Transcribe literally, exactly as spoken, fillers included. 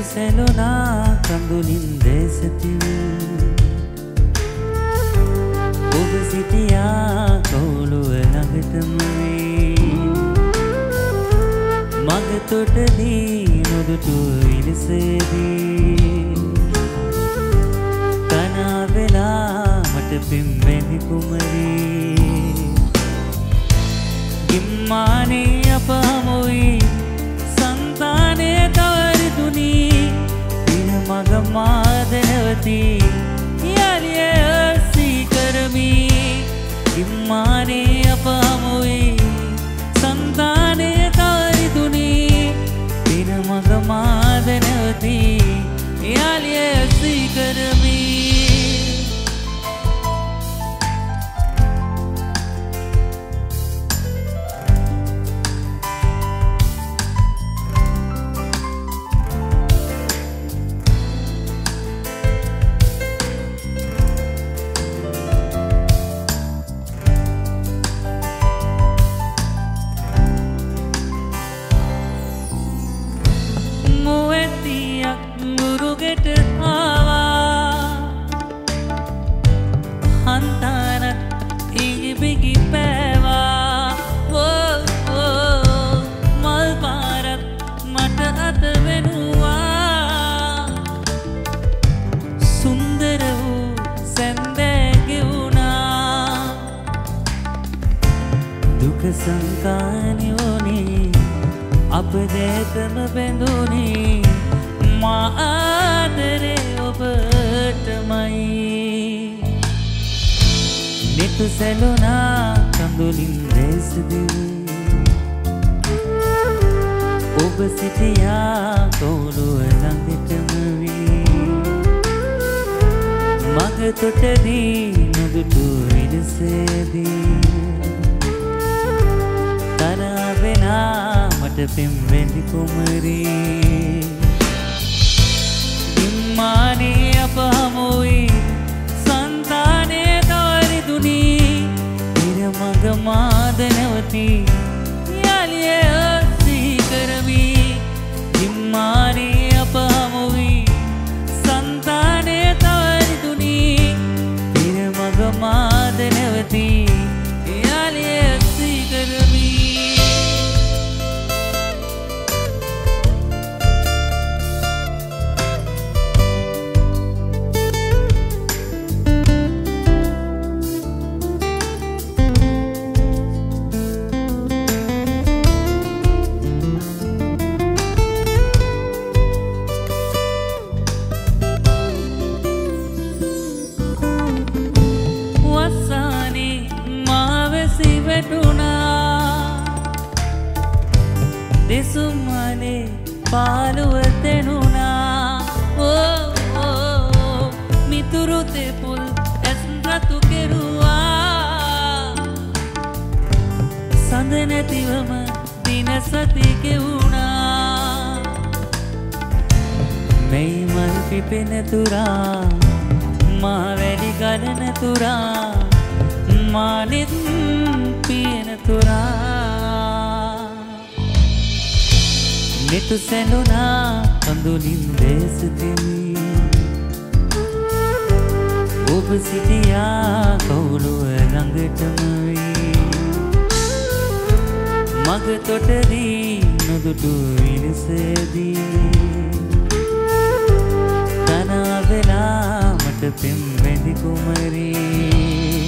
සැලුනා කඳුලින් දැසති ඔබ සිටියා කවුළුව ළඟටම වේ මග තොටදී නොදුටු විලසදී කනා වෙලා මට පිම්බැඳි කුමරී ගිම්මානේ අප හමුවී संताने तवर दुनी दिन मग मादनवती यालिए हसी करमी इम्माने अपामुई संताने तवर दुनी दिन मग मादनवती यालिए हसी करमी संकानियोनी अब देखम बेंदुनी मादरे ओबटमई नितु सैलुना कंदुलिन देसदी ඔබ සිටියා කවුළුව ළඟටම වී මග තොටදී නොදුටු විලසදී කනා වෙලා මට පිම්බැඳි කුමරී ඉම්මානේ අප හමුවී සංතානේ තවරි දුනී ඉර මග මාද නැවතී යාලිය හසී කරමී ඉම්මානේ අප හමුවී සංතානේ තවරි දුනී ඉර මග මාද නැවතී යාලිය හසී කරමී දෙසුම්මනේ පාළුව තෙනුණා ඕ ඕ මිතුරු තෙපුල් ඇස් රතු කෙරුවා සඳ නැතිවම දින සති ගෙවුණා මෙයි මල් පිපෙන තුරා මා වැඩි ගලන තුරා මානෙත් පියන තුරා නිතු සැලුනා කඳුලින් දැසති ඔබ සිටියා කවුළුව ළඟටම වී මග තොටදී නොදුටු විලසදී කනා වෙලා මට පිම්බැඳි කුමරී